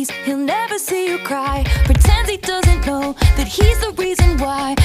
he'll never see you cry. Pretends he doesn't know that he's the reason why